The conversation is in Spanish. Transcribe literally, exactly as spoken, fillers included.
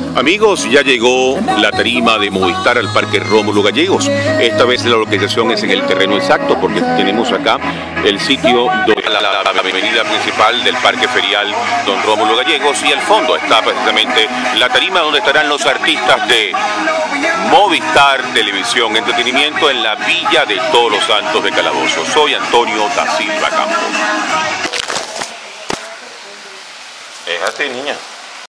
Amigos, ya llegó la tarima de Movistar al Parque Rómulo Gallegos. Esta vez la localización es en el terreno exacto, porque tenemos acá el sitio de la, la, la avenida principal del Parque Ferial Don Rómulo Gallegos, y al fondo está precisamente la tarima donde estarán los artistas de Movistar Televisión Entretenimiento en la Villa de Todos los Santos de Calabozo. Soy Antonio da Silva Campos. Es así, niña.